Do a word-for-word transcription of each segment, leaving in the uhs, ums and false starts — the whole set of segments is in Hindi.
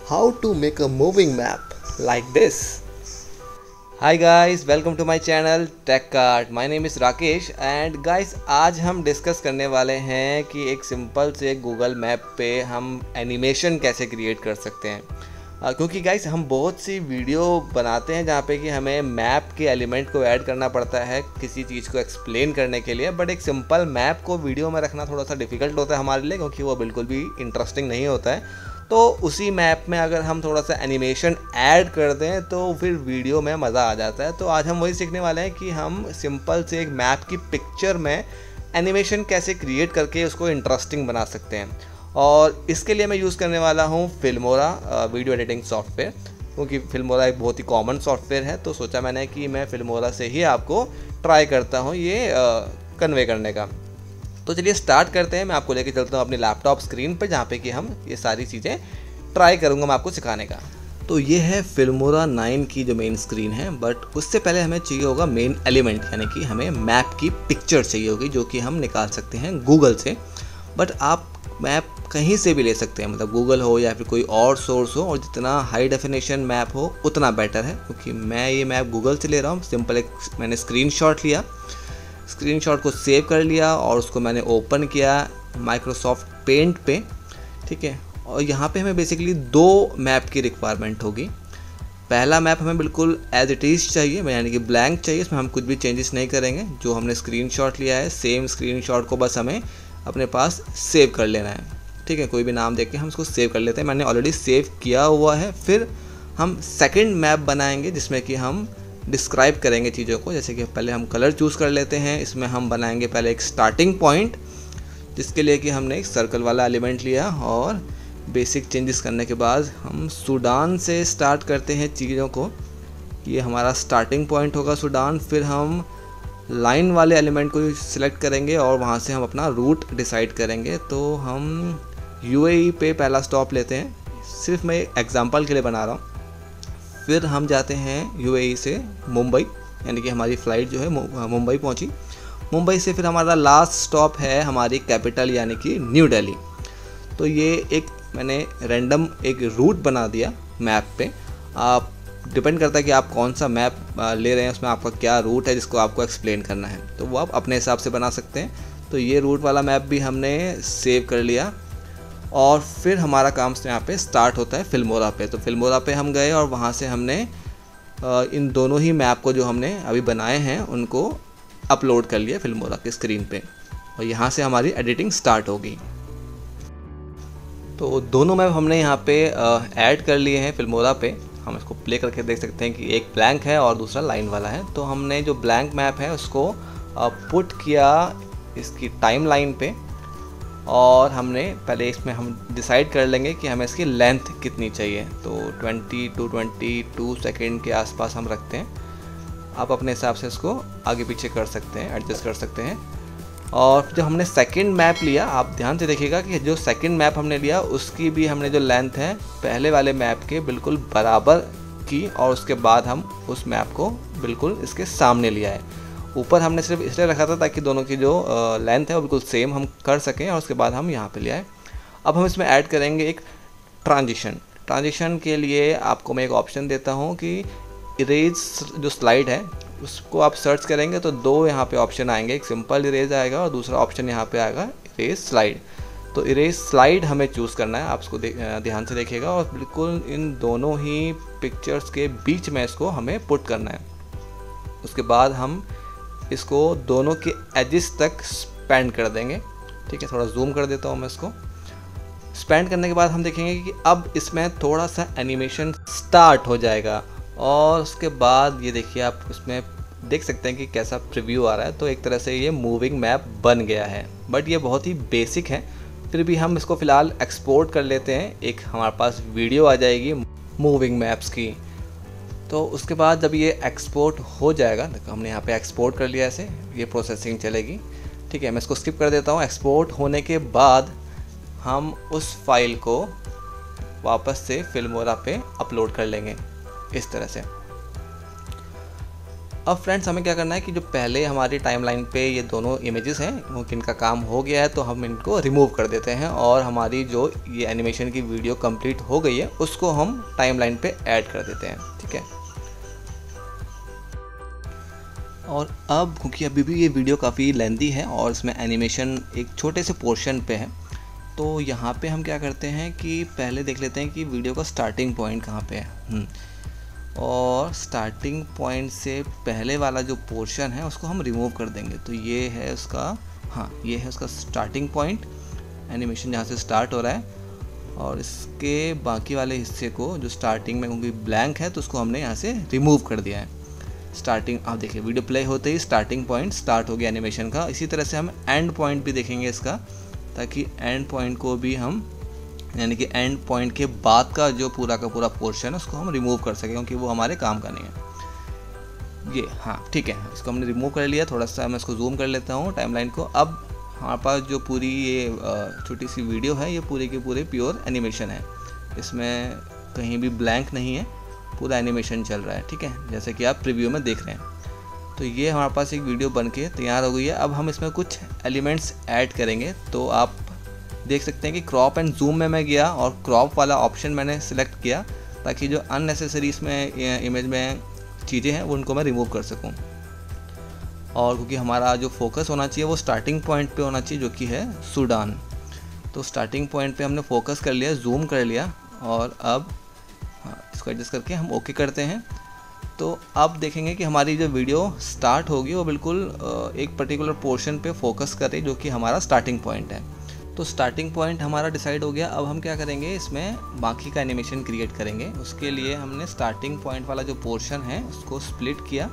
how to make a moving map like this. Hi guys, welcome to my channel TechCart. My name is Rakesh and guys आज हम डिस्कस करने वाले हैं कि एक सिंपल से गूगल मैप पे हम एनिमेशन कैसे क्रिएट कर सकते हैं। आ, क्योंकि गाइस हम बहुत सी वीडियो बनाते हैं जहाँ पे कि हमें मैप के एलिमेंट को ऐड करना पड़ता है किसी चीज़ को एक्सप्लेन करने के लिए, बट एक सिंपल मैप को वीडियो में रखना थोड़ा सा डिफ़िकल्ट होता है हमारे लिए, क्योंकि वो बिल्कुल भी इंटरेस्टिंग नहीं होता है। तो उसी मैप में अगर हम थोड़ा सा एनिमेशन ऐड कर दें तो फिर वीडियो में मज़ा आ जाता है। तो आज हम वही सीखने वाले हैं कि हम सिंपल से एक मैप की पिक्चर में एनिमेशन कैसे क्रिएट करके उसको इंटरेस्टिंग बना सकते हैं। और इसके लिए मैं यूज़ करने वाला हूँ फिल्मोरा वीडियो एडिटिंग सॉफ्टवेयर, क्योंकि फिल्मोरा एक बहुत ही कॉमन सॉफ्टवेयर है। तो सोचा मैंने कि मैं फिल्मोरा से ही आपको ट्राई करता हूँ ये कन्वे करने का। तो चलिए स्टार्ट करते हैं। मैं आपको लेके चलता हूँ अपनी लैपटॉप स्क्रीन पर, जहाँ पे कि हम ये सारी चीज़ें ट्राई करूँगा मैं आपको सिखाने का। तो ये है फिल्मोरा नाइन की जो मेन स्क्रीन है, बट उससे पहले हमें चाहिए होगा मेन एलिमेंट, यानी कि हमें मैप की पिक्चर चाहिए होगी जो कि हम निकाल सकते हैं गूगल से। बट आप मैप कहीं से भी ले सकते हैं, मतलब गूगल हो या फिर कोई और सोर्स हो, और जितना हाई डेफिनेशन मैप हो उतना बेटर है। क्योंकि मैं ये मैप गूगल से ले रहा हूँ। सिंपल एक मैंने स्क्रीनशॉट लिया, स्क्रीनशॉट को सेव कर लिया और उसको मैंने ओपन किया माइक्रोसॉफ्ट पेंट पे, ठीक है। और यहाँ पे हमें बेसिकली दो मैप की रिक्वायरमेंट होगी। पहला मैप हमें बिल्कुल एज इट इज़ चाहिए, यानी कि ब्लैंक चाहिए, इसमें हम कुछ भी चेंजेस नहीं करेंगे। जो हमने स्क्रीनशॉट लिया है सेम स्क्रीनशॉट को बस हमें अपने पास सेव कर लेना है, ठीक है। कोई भी नाम देके हम इसको सेव कर लेते हैं। मैंने ऑलरेडी सेव किया हुआ है। फिर हम सेकेंड मैप बनाएंगे जिसमें कि हम डिस्क्राइब करेंगे चीज़ों को। जैसे कि पहले हम कलर चूज़ कर लेते हैं। इसमें हम बनाएंगे पहले एक स्टार्टिंग पॉइंट, जिसके लिए कि हमने एक सर्कल वाला एलिमेंट लिया, और बेसिक चेंजेस करने के बाद हम सूडान से स्टार्ट करते हैं चीज़ों को। ये हमारा स्टार्टिंग पॉइंट होगा सूडान। फिर हम लाइन वाले एलिमेंट को सिलेक्ट करेंगे और वहाँ से हम अपना रूट डिसाइड करेंगे। तो हम यूएई पे पहला स्टॉप लेते हैं, सिर्फ मैं एग्जांपल के लिए बना रहा हूँ। फिर हम जाते हैं यूएई से मुंबई, यानी कि हमारी फ़्लाइट जो है मुंबई पहुंची। मुंबई से फिर हमारा लास्ट स्टॉप है हमारी कैपिटल, यानी कि न्यू दिल्ली। तो ये एक मैंने रैंडम एक रूट बना दिया मैप पे। आप डिपेंड करता है कि आप कौन सा मैप ले रहे हैं, उसमें आपका क्या रूट है जिसको आपको एक्सप्लेन करना है, तो वो आप अपने हिसाब से बना सकते हैं। तो ये रूट वाला मैप भी हमने सेव कर लिया। और फिर हमारा काम यहाँ पे स्टार्ट होता है फिल्मोरा पे। तो फिल्मोरा पे हम गए और वहाँ से हमने इन दोनों ही मैप को जो हमने अभी बनाए हैं उनको अपलोड कर लिया फिल्मोरा की स्क्रीन पे, और यहाँ से हमारी एडिटिंग स्टार्ट होगी। तो दोनों मैप हमने यहाँ पे ऐड कर लिए हैं फिल्मोरा पे। हम इसको प्ले करके देख सकते हैं कि एक ब्लैंक है और दूसरा लाइन वाला है। तो हमने जो ब्लैंक मैप है उसको पुट किया इसकी टाइम लाइन पे, और हमने पहले इसमें हम डिसाइड कर लेंगे कि हमें इसकी लेंथ कितनी चाहिए। तो twenty two twenty two second के आसपास हम रखते हैं। आप अपने हिसाब से इसको आगे पीछे कर सकते हैं, एडजस्ट कर सकते हैं। और जो हमने सेकंड मैप लिया, आप ध्यान से देखिएगा कि जो सेकंड मैप हमने लिया उसकी भी हमने जो लेंथ है पहले वाले मैप के बिल्कुल बराबर की, और उसके बाद हम उस मैप को बिल्कुल इसके सामने लिया है। ऊपर हमने सिर्फ इसलिए रखा था ताकि दोनों की जो लेंथ है वो बिल्कुल सेम हम कर सकें, और उसके बाद हम यहाँ पे ले आए। अब हम इसमें ऐड करेंगे एक ट्रांजिशन। ट्रांजिशन के लिए आपको मैं एक ऑप्शन देता हूँ कि इरेज जो स्लाइड है उसको आप सर्च करेंगे तो दो यहाँ पे ऑप्शन आएंगे, एक सिंपल इरेज आएगा और दूसरा ऑप्शन यहाँ पे आएगा इरेज स्लाइड। तो इरेज स्लाइड हमें चूज़ करना है, आप इसको ध्यान से देखिएगा, और बिल्कुल इन दोनों ही पिक्चर्स के बीच में इसको हमें पुट करना है। उसके बाद हम इसको दोनों के एजिस तक स्पेंड कर देंगे, ठीक है। थोड़ा जूम कर देता हूँ मैं इसको। स्पेंड करने के बाद हम देखेंगे कि अब इसमें थोड़ा सा एनिमेशन स्टार्ट हो जाएगा, और उसके बाद ये देखिए आप इसमें देख सकते हैं कि कैसा प्रीव्यू आ रहा है। तो एक तरह से ये मूविंग मैप बन गया है, बट ये बहुत ही बेसिक है। फिर भी हम इसको फ़िलहाल एक्सपोर्ट कर लेते हैं। एक हमारे पास वीडियो आ जाएगी मूविंग मैप्स की। तो उसके बाद जब ये एक्सपोर्ट हो जाएगा, देखो हमने यहाँ पे एक्सपोर्ट कर लिया, ऐसे ये प्रोसेसिंग चलेगी, ठीक है। मैं इसको स्किप कर देता हूँ। एक्सपोर्ट होने के बाद हम उस फाइल को वापस से फिल्मोरा पे अपलोड कर लेंगे इस तरह से। अब फ्रेंड्स हमें क्या करना है कि जो पहले हमारी टाइमलाइन पे ये दोनों इमेजेस हैं वो इनका काम हो गया है, तो हम इनको रिमूव कर देते हैं और हमारी जो ये एनिमेशन की वीडियो कंप्लीट हो गई है उसको हम टाइमलाइन पे ऐड कर देते हैं। ठीक है, और अब क्योंकि अभी भी ये वीडियो काफ़ी लेंथी है और इसमें एनिमेशन एक छोटे से पोर्शन पे है, तो यहाँ पे हम क्या करते हैं कि पहले देख लेते हैं कि वीडियो का स्टार्टिंग पॉइंट कहाँ पे है। और स्टार्टिंग पॉइंट से पहले वाला जो पोर्शन है उसको हम रिमूव कर देंगे। तो ये है उसका, हाँ ये है उसका स्टार्टिंग पॉइंट, एनिमेशन जहाँ से स्टार्ट हो रहा है, और इसके बाकी वाले हिस्से को जो स्टार्टिंग में क्योंकि ब्लैंक है तो उसको हमने यहाँ से रिमूव कर दिया है। स्टार्टिंग आप देखिए वीडियो प्ले होते ही स्टार्टिंग पॉइंट स्टार्ट हो गया एनिमेशन का। इसी तरह से हम एंड पॉइंट भी देखेंगे इसका, ताकि एंड पॉइंट को भी हम यानी कि एंड पॉइंट के बाद का जो पूरा का पूरा पोर्शन है उसको हम रिमूव कर सकें, क्योंकि वो हमारे काम का नहीं है। ये हाँ ठीक है, इसको हमने रिमूव कर लिया। थोड़ा सा मैं इसको जूम कर लेता हूँ टाइमलाइन को। अब हमारे पास जो पूरी ये छोटी सी वीडियो है ये पूरे के पूरे प्योर एनिमेशन है, इसमें कहीं भी ब्लैंक नहीं है, पूरा एनिमेशन चल रहा है। ठीक है, जैसे कि आप प्रीव्यू में देख रहे हैं। तो ये हमारे पास एक वीडियो बन के तैयार हो गई है। अब हम इसमें कुछ एलिमेंट्स ऐड करेंगे। तो आप देख सकते हैं कि क्रॉप एंड जूम में मैं गया और क्रॉप वाला ऑप्शन मैंने सेलेक्ट किया, ताकि जो अननेसेसरी इसमें इमेज में चीज़ें हैं वो उनको मैं रिमूव कर सकूं। और क्योंकि हमारा जो फोकस होना चाहिए वो स्टार्टिंग पॉइंट पे होना चाहिए, जो कि है सूडान। तो स्टार्टिंग पॉइंट पे हमने फोकस कर लिया, जूम कर लिया, और अब हाँ इसको एडजस्ट करके हम ओके करते हैं। तो अब देखेंगे कि हमारी जो वीडियो स्टार्ट होगी वो बिल्कुल एक पर्टिकुलर पोर्शन पे फोकस करे, जो कि हमारा स्टार्टिंग पॉइंट है। तो स्टार्टिंग पॉइंट हमारा डिसाइड हो गया। अब हम क्या करेंगे, इसमें बाकी का एनिमेशन क्रिएट करेंगे। उसके लिए हमने स्टार्टिंग पॉइंट वाला जो पोर्शन है उसको स्प्लिट किया,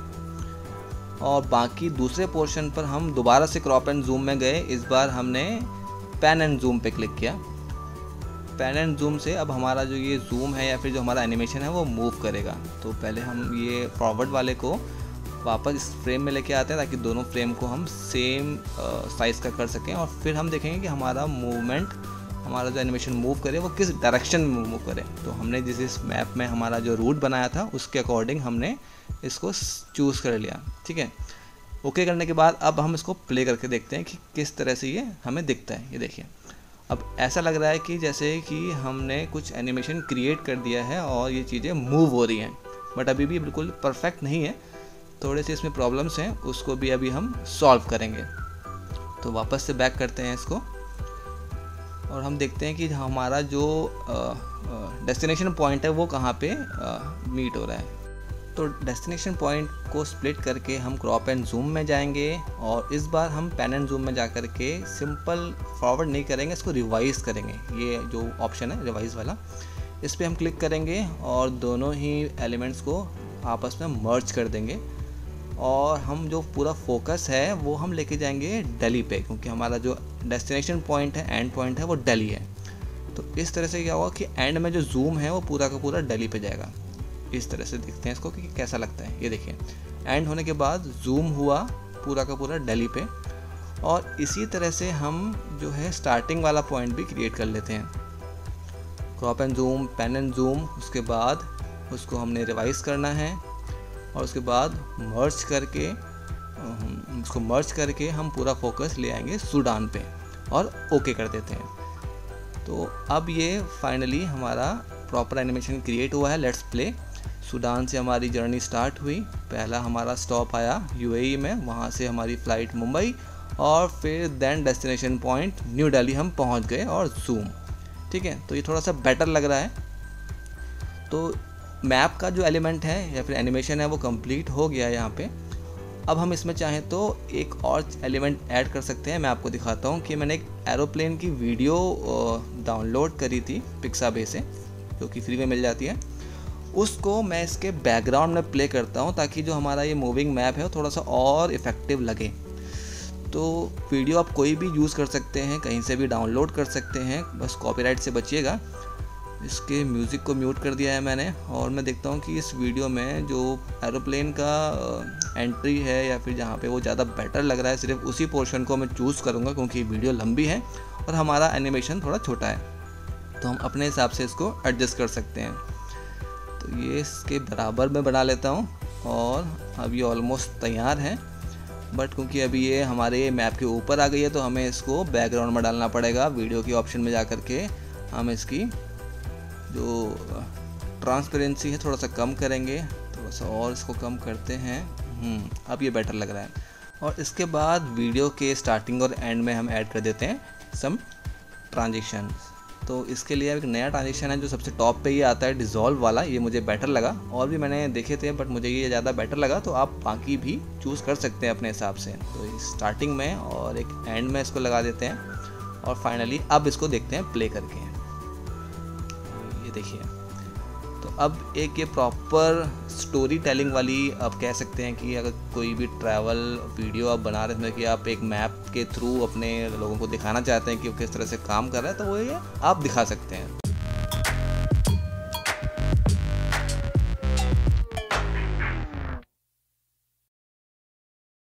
और बाकी दूसरे पोर्शन पर हम दोबारा से क्रॉप एंड जूम में गए। इस बार हमने पैन एंड जूम पे क्लिक किया। पैन एंड जूम से अब हमारा जो ये जूम है या फिर जो हमारा एनिमेशन है वो मूव करेगा। तो पहले हम ये फॉरवर्ड वाले को वापस इस फ्रेम में लेके आते हैं, ताकि दोनों फ्रेम को हम सेम साइज़ का कर सकें, और फिर हम देखेंगे कि हमारा मूवमेंट, हमारा जो एनिमेशन मूव करे वो किस डायरेक्शन में मूव करे। तो हमने जिस इस मैप में हमारा जो रूट बनाया था उसके अकॉर्डिंग हमने इसको चूज़ कर लिया। ठीक है, ओके करने के बाद अब हम इसको प्ले करके देखते हैं कि किस तरह से ये हमें दिखता है। ये देखिए, अब ऐसा लग रहा है कि जैसे कि हमने कुछ एनिमेशन क्रिएट कर दिया है और ये चीज़ें मूव हो रही हैं, बट अभी भी बिल्कुल परफेक्ट नहीं है, थोड़े से इसमें प्रॉब्लम्स हैं, उसको भी अभी हम सॉल्व करेंगे। तो वापस से बैक करते हैं इसको, और हम देखते हैं कि हमारा जो डेस्टिनेशन पॉइंट है वो कहाँ पे मीट हो रहा है। तो डेस्टिनेशन पॉइंट को स्प्लिट करके हम क्रॉप एंड जूम में जाएंगे, और इस बार हम पैन एंड जूम में जा कर के सिंपल फॉरवर्ड नहीं करेंगे, इसको रिवाइज करेंगे। ये जो ऑप्शन है रिवाइज वाला, इस पर हम क्लिक करेंगे और दोनों ही एलिमेंट्स को आपस में मर्ज कर देंगे, और हम जो पूरा फोकस है वो हम लेके जाएंगे दिल्ली पे, क्योंकि हमारा जो डेस्टिनेशन पॉइंट है, एंड पॉइंट है, वो दिल्ली है। तो इस तरह से क्या होगा कि एंड में जो जूम है वो पूरा का पूरा दिल्ली पे जाएगा। इस तरह से देखते हैं इसको कि कैसा लगता है। ये देखिए, एंड होने के बाद जूम हुआ पूरा का पूरा दिल्ली पे, और इसी तरह से हम जो है स्टार्टिंग वाला पॉइंट भी क्रिएट कर लेते हैं। Crop and zoom, pan and zoom, उसके बाद उसको हमने रिवाइज करना है, और उसके बाद मर्ज करके उसको मर्ज करके हम पूरा फोकस ले आएंगे सूडान पे, और ओके कर देते हैं। तो अब ये फाइनली हमारा प्रॉपर एनिमेशन क्रिएट हुआ है। Let's play. सूडान से हमारी जर्नी स्टार्ट हुई। पहला हमारा स्टॉप आया यूएई में, वहाँ से हमारी फ़्लाइट मुंबई, और फिर then destination point New Delhi हम पहुँच गए, और जूम। ठीक है, तो ये थोड़ा सा बेटर लग रहा है। तो मैप का जो एलिमेंट है या फिर एनिमेशन है वो कंप्लीट हो गया है यहाँ पे। अब हम इसमें चाहें तो एक और एलिमेंट ऐड कर सकते हैं। मैं आपको दिखाता हूँ कि मैंने एक एरोप्लेन की वीडियो डाउनलोड करी थी पिक्साबे से, जो कि फ्री में मिल जाती है। उसको मैं इसके बैकग्राउंड में प्ले करता हूँ, ताकि जो हमारा ये मूविंग मैप है वो थोड़ा सा और इफ़ेक्टिव लगे। तो वीडियो आप कोई भी यूज़ कर सकते हैं, कहीं से भी डाउनलोड कर सकते हैं, बस कॉपीराइट से बचिएगा। इसके म्यूज़िक को म्यूट कर दिया है मैंने, और मैं देखता हूँ कि इस वीडियो में जो एरोप्लेन का एंट्री है या फिर जहाँ पे वो ज़्यादा बेटर लग रहा है, सिर्फ उसी पोर्शन को मैं चूज़ करूँगा, क्योंकि वीडियो लंबी है और हमारा एनिमेशन थोड़ा छोटा है, तो हम अपने हिसाब से इसको एडजस्ट कर सकते हैं। तो ये इसके बराबर में बना लेता हूँ, और अब ये ऑलमोस्ट तैयार है। बट क्योंकि अभी ये हमारे मैप के ऊपर आ गई है तो हमें इसको बैकग्राउंड में डालना पड़ेगा। वीडियो के ऑप्शन में जा कर के हम इसकी जो ट्रांसपेरेंसी है थोड़ा सा कम करेंगे, थोड़ा सा और इसको कम करते हैं। अब ये बेटर लग रहा है। और इसके बाद वीडियो के स्टार्टिंग और एंड में हम ऐड कर देते हैं सम ट्रांजिशन। तो इसके लिए एक नया ट्रांजिशन है जो सबसे टॉप पे ये आता है, डिज़ोल्व वाला। ये मुझे बेटर लगा, और भी मैंने देखे थे बट मुझे ये ज़्यादा बेटर लगा, तो आप बाकी भी चूज़ कर सकते हैं अपने हिसाब से। तो स्टार्टिंग में और एक एंड में इसको लगा देते हैं, और फाइनली अब इसको देखते हैं प्ले करके। ये देखिए, तो अब एक ये प्रॉपर स्टोरी टेलिंग वाली आप कह सकते हैं कि अगर कोई भी ट्रैवल वीडियो आप बना रहे हैं कि आप एक मैप के थ्रू अपने लोगों को दिखाना चाहते हैं कि वो किस तरह से काम कर रहा है, तो वो ये आप दिखा सकते हैं।